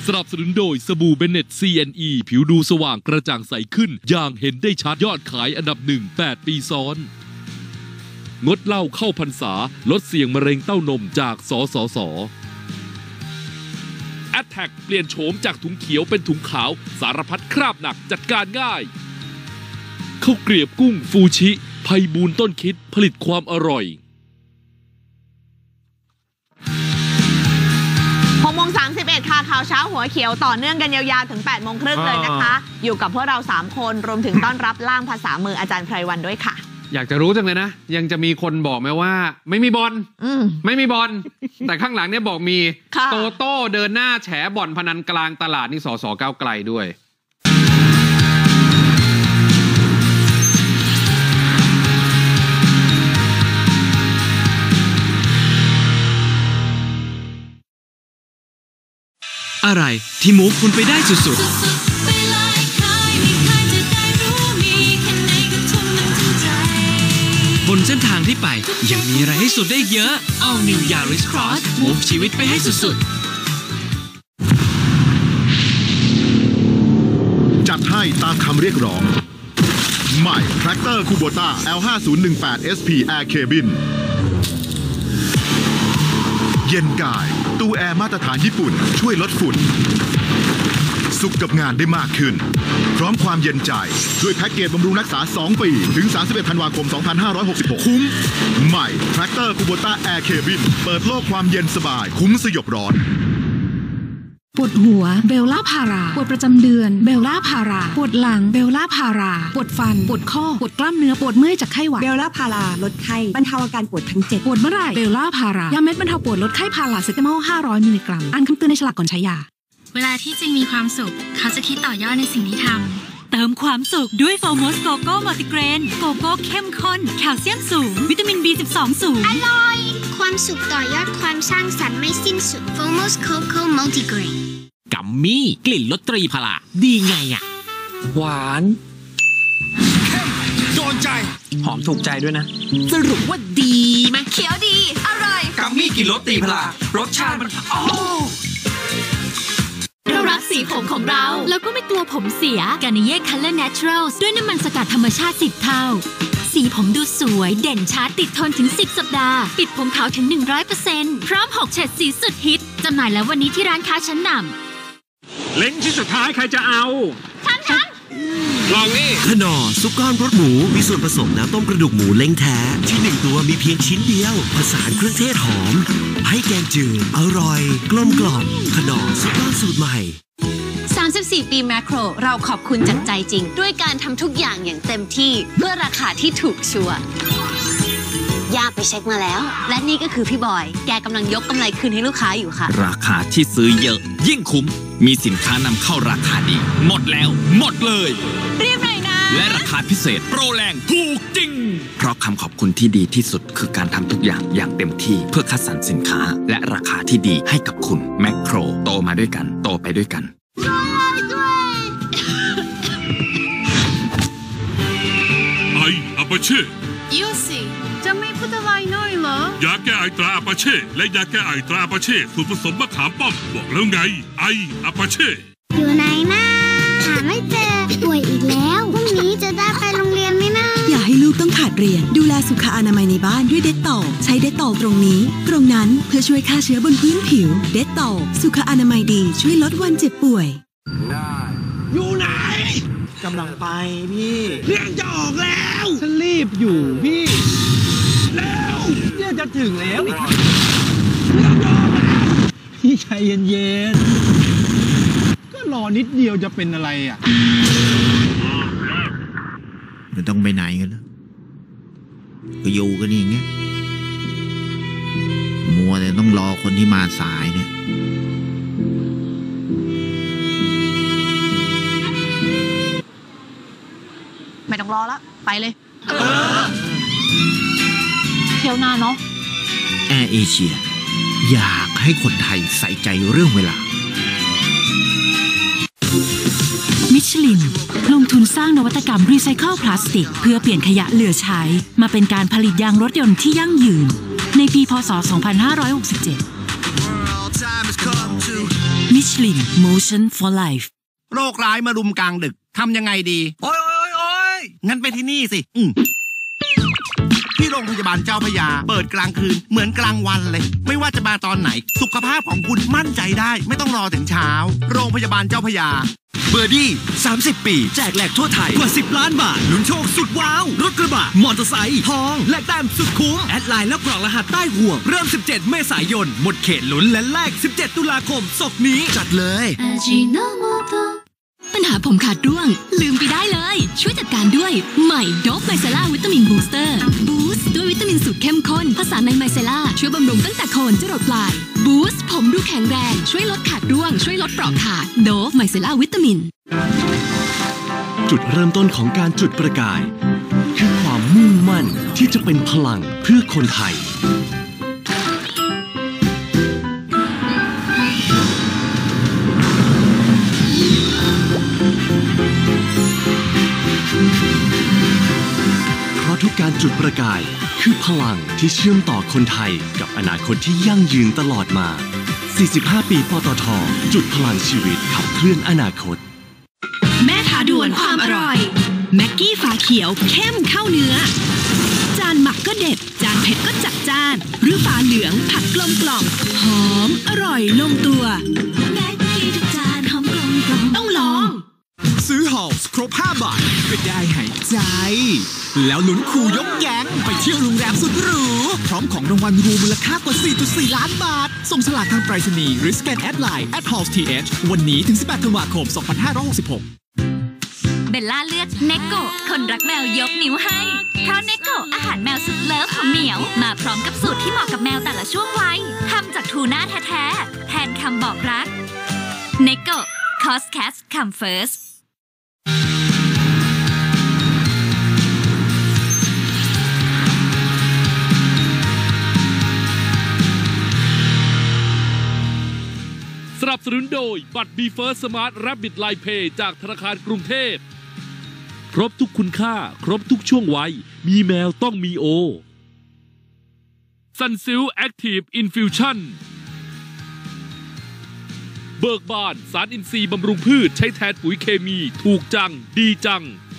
สนับสนุนโดยสบู่เบเน็ต CNE ผิวดูสว่างกระจ่างใสขึ้นอย่างเห็นได้ชัดยอดขายอันดับ1 8 ปีซ้อนงดเหล้าเข้าพรรษาลดเสี่ยงมะเร็งเต้านมจากสสส. Attack เปลี่ยนโฉมจากถุงเขียวเป็นถุงขาวสารพัดคราบหนักจัดการง่ายข้าวเกรียบกุ้งฟูชิไพบูลย์ต้นคิดผลิตความอร่อย 6:31 ค่ะข่าวเช้าหัวเขียวต่อเนื่องกันยาวๆถึง 8:30 เลยนะคะอยู่กับพวกเรา3คนรวมถึงต้อนรับล่ามภาษามืออาจารย์ไพรวรรณด้วยค่ะอยากจะรู้จังเลยนะยังจะมีคนบอกไหมว่าไม่มีบอลไม่มีบอลแต่ข้างหลังเนี่ยบอกมีโตโต้เดินหน้าแฉบ่อนพนันกลางตลาดนี่สสก้าวไกลด้วยอะไรที่มูฟคุณไปได้สุดๆบนเส้นทางที่ไปยังมีอะไรให้สุดได้เยอะ All New Yaris Cross มูฟชีวิตไปให้สุดๆจัดให้ตามคำเรียกร้องใหม่ Tractor Kubota L5018 SP Air Cabin เย็นกายตู้แอร์มาตรฐานญี่ปุ่นช่วยลดฝุ่นสุขกับงานได้มากขึ้นพร้อมความเย็นใจด้วยแพ็กเกจบำรุงรักษา2 ปีถึง31 ธันวาคม 2566คุ้มใหม่ Tractor Kubota Air Cabin เปิดโลกความเย็นสบายคุ้มสยบร้อนปวดหัวเบลล่าพาราปวดประจำเดือนเบลล่าพาราปวดหลังเบลล่าพาราปวดฟันปวดข้อปวดกล้ามเนื้อปวดเมื่อยจากไข้หวัดเบลล่าพาราลดไข้บรรเทาอาการปวดทั้ง7 ปวดเมื่อไหร่เบลล่าพารายาเม็ดบรรเทาปวดลดไข้พาราเซตามอล500 มิลลิกรัมอ่านคำเตือนในฉลากก่อนใช้ยาเวลาที่จริงมีความสุขเขาจะคิดต่อยอดในสิ่งที่ทำเติมความสุขด้วยโฟมอสโกโก้มัลติเกรนโกโก้เข้มข้นแคลเซียมสูงวิตามิน B12 สูงอร่อยความสุขต่อยอดความสร้างสรรค์ไม่สิ้นสุดโฟมอสโกโก้มัลติเกรนกัมมี่กลิ่นรสตรีพลาดีไงอ่ะหวานเข้มโดนใจหอมถูกใจด้วยนะสรุปว่าดีไหมเขียวดีอร่อยกัมมี่กลิ่นรสตรีพลารสชาติมันเรารักสีผมของเราแล้วก็ไม่กลัวผมเสียการนิเย่ Color Naturals ด้วยน้ำมันสกัดธรรมชาติ10 เท่าสีผมดูสวยเด่นชัดติดทนถึง10 สัปดาห์ปิดผมขาวถึง 100% พร้อม6 เฉดสีสุดฮิตจำหน่ายแล้ววันนี้ที่ร้านค้าชั้นนำเล้งที่สุดท้ายใครจะเอาฉันลองนี่ขนอซุปก้อนรสหมูมีส่วนผสมน้ำต้มกระดูกหมูเล้งแท้ที่1 ตัวมีเพียงชิ้นเดียวผสานเครื่องเทศหอมให้แกงจืดอร่อยกลมกล่อมขนอซุปก้อนสูตรใหม่ 34 ปีแมคโครเราขอบคุณจากใจจริงด้วยการทำทุกอย่างอย่างเต็มที่เพื่อราคาที่ถูกชัวร์ย่าไปเช็คมาแล้วและนี่ก็คือพี่บอยแกกำลังยกกำไรคืนให้ลูกค้าอยู่ค่ะราคาที่ซื้อเยอะยิ่งคุ้มมีสินค้านำเข้าราคาดีหมดแล้วหมดเลยรีบหน่อยนะและราคาพิเศษโปรแรงถูกจริงเพราะคำขอบคุณที่ดีที่สุดคือการทำทุกอย่างอย่างเต็มที่เพื่อคัดสรรสินค้าและราคาที่ดีให้กับคุณแมคโครโตมาด้วยกันโตไปด้วยกันไออาปาเช่ยูสิจะไม่พูดอะไรหน่อยเหรอยาแก้ไอตราอาปาเช่และยาแก้ไอตราอาปาเช่สูตรผสมมะขามป้อมบอกแล้วไงไออาปาเช่อยู่ไหนนะหาไม่เจอป่วยอีกแล้วพรุ่งนี้จะได้ไปโรงเรียนไหมนะอย่าให้ลูกต้องขาดเรียนดูแลสุขอนามัยในบ้านด้วยเด็ดต่อใช้เด็ดต่อตรงนี้ตรงนั้นเพื่อช่วยฆ่าเชื้อบนพื้นผิวเด็ดต่อสุขอนามัยดีช่วยลดวันเจ็บป่วยอยู่ไหนกำลังไปพี่เรียกจะออกแล้วฉันรีบอยู่พี่แล้วเนี่ยจะถึงแล้วพี่ใจเย็นๆก็รอนิดเดียวจะเป็นอะไรอ่ะไม่ต้องไปไหนกันแล้วก็อยู่กันอย่างเงี้ยมัวแต่ต้องรอคนที่มาสายเนี่ยไม่ต้องรอละไปเลยเที่ยวหน้าเนาะแอร์เอเชียอยากให้คนไทยใส่ใจเรื่องเวลามิชลินลงทุนสร้างนวัตกรรมรีไซเคิลพลาสติกเพื่อเปลี่ยนขยะเหลือใช้มาเป็นการผลิตยางรถยนต์ที่ยั่งยืนในปีพ.ศ. 2567มิช Michelin Motion for Life โรคร้ายมารุมกลางดึกทำยังไงดีโอ้ยงั้นไปที่นี่สิที่โรงพยาบาลเจ้าพระยาเปิดกลางคืนเหมือนกลางวันเลยไม่ว่าจะมาตอนไหนสุขภาพของคุณมั่นใจได้ไม่ต้องรอถึงเช้าโรงพยาบาลเจ้าพระยาเบอร์ดี้30 ปีแจกแหลกทั่วไทยกว่า10 ล้านบาทลุ้นโชคสุดว้าวรถกระบะมอเตอร์ไซค์ทองและแต้มสุดคุ้มแอดไลน์แล้วกรอกรหัสใต้ห่วงเริ่ม17 เมษายนหมดเขตลุ้นและแลก17 ตุลาคมศกนี้จัดเลยปัญหาผมขาดร่วงลืมไปได้เลยช่วยจัดการด้วยใหม่โดฟไมเซล่าวิตามินบูสเตอร์บูสต์ด้วยวิตามินสูตรเข้มข้นผสานในไมเซล่าช่วยบำรุงตั้งแต่โคนจรดปลายบูสต์ผมดูแข็งแรงช่วยลดขาดร่วงช่วยลดเปราะขาดโดฟไมเซล่าวิตามินจุดเริ่มต้นของการจุดประกายคือความมุ่งมั่นที่จะเป็นพลังเพื่อคนไทยเพราะทุกการจุดประกายคือพลังที่เชื่อมต่อคนไทยกับอนาคตที่ยั่งยืนตลอดมา45 ปีปตท.จุดพลังชีวิตขับเคลื่อนอนาคตแม่ท้าด่วนความอร่อยแม็กกี้ฝาเขียวเข้มเข้าเนื้อจานหมักก็เด็ดจานเผ็ดก็จัดจ้านหรือฝาเหลืองผัดกลมกล่อมหอมอร่อยลงตัวแม็กกี้ทุกจานหอมกลมกล่อมต้องลองซื้อฮอลส์ครบ5 บาทก็ได้หายใจแล้วลุ้นคูยกแก๊งไปเที่ยวโรงแรมสุดหรูพร้อมของรางวัลรวมมูลค่ากว่า 4.4 ล้านบาทส่งฉลากทางไปรษณีย์หรือสแกนแอดไลน์ @halsth วันนี้ถึง18 ธันวาคม 2566 เบลล่าเลือกเนโกะคนรักแมวยกนิ้วให้เพราะเนโกะอาหารแมวสุดเลิฟของเหมียวมาพร้อมกับสูตรที่เหมาะกับแมวแต่ละช่วงวัยทำจากทูน่าแท้ๆแทนคำบอกรักเนโกะ Cause Cats Come First สนับสนุนโดยบัตร BFIRST Smart Rapid Line Pay จากธนาคารกรุงเทพครบทุกคุณค่าครบทุกช่วงวัยมีแมวต้องมีโอ Sunsilk Active Infusion เบิกบานสารอินทรีย์บำรุงพืชใช้แทนปุ๋ยเคมีถูกจังดีจัง